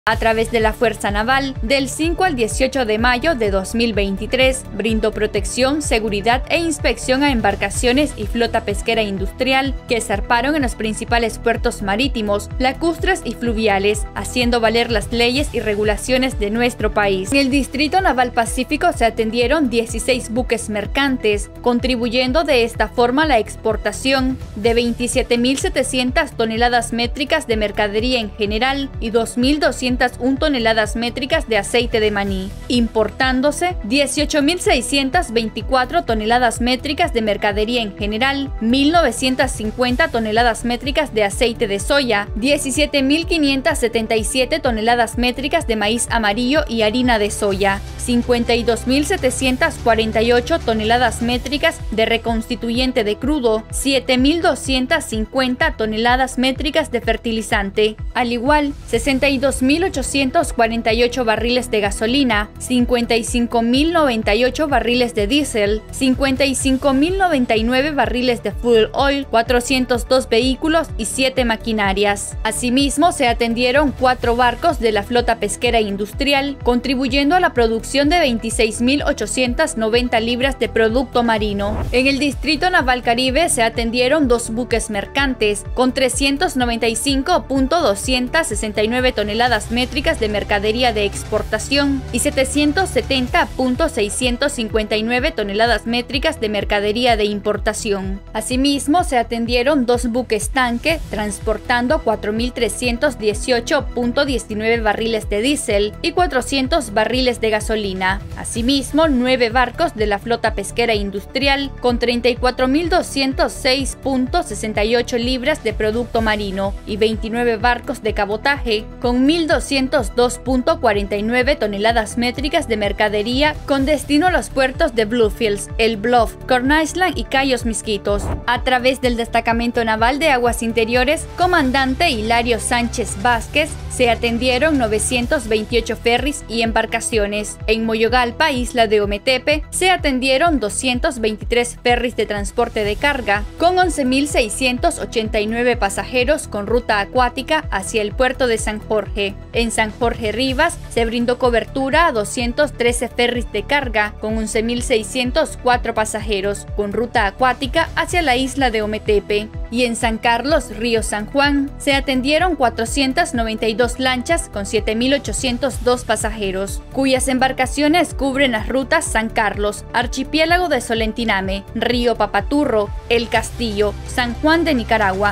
A través de la Fuerza Naval, del 5 al 18 de mayo de 2023, brindó protección, seguridad e inspección a embarcaciones y flota pesquera industrial que zarparon en los principales puertos marítimos, lacustres y fluviales, haciendo valer las leyes y regulaciones de nuestro país. En el Distrito Naval Pacífico se atendieron 16 buques mercantes, contribuyendo de esta forma a la exportación de 27.700 toneladas métricas de mercadería en general y 2.201 toneladas métricas de aceite de maní, importándose 18.624 toneladas métricas de mercadería en general, 1.950 toneladas métricas de aceite de soya, 17.577 toneladas métricas de maíz amarillo y harina de soya, 52.748 toneladas métricas de reconstituyente de crudo, 7.250 toneladas métricas de fertilizante, al igual 62.848 barriles de gasolina, 55.098 barriles de diésel, 55.099 barriles de fuel oil, 402 vehículos y 7 maquinarias. Asimismo, se atendieron 4 barcos de la flota pesquera industrial, contribuyendo a la producción de 26.890 libras de producto marino. En el Distrito Naval Caribe se atendieron 2 buques mercantes con 395.269 toneladas métricas de mercadería de exportación y 770.659 toneladas métricas de mercadería de importación. Asimismo, se atendieron 2 buques tanque transportando 4.318.19 barriles de diésel y 400 barriles de gasolina. Asimismo, 9 barcos de la flota pesquera industrial con 34.206.68 libras de producto marino y 29 barcos de cabotaje con 1.202.49 toneladas métricas de mercadería con destino a los puertos de Bluefields, El Bluff, Corn Island y Cayos Misquitos. A través del Destacamento Naval de Aguas Interiores, comandante Hilario Sánchez Vázquez, se atendieron 928 ferries y embarcaciones. En Moyogalpa, isla de Ometepe, se atendieron 223 ferries de transporte de carga, con 11.689 pasajeros con ruta acuática hacia el puerto de San Jorge. En San Jorge Rivas, se brindó cobertura a 213 ferries de carga, con 11.604 pasajeros con ruta acuática hacia la isla de Ometepe. Y en San Carlos, Río San Juan, se atendieron 492 lanchas con 7.802 pasajeros, cuyas embarcaciones cubren las rutas San Carlos, Archipiélago de Solentiname, Río Papaturro, El Castillo, San Juan de Nicaragua,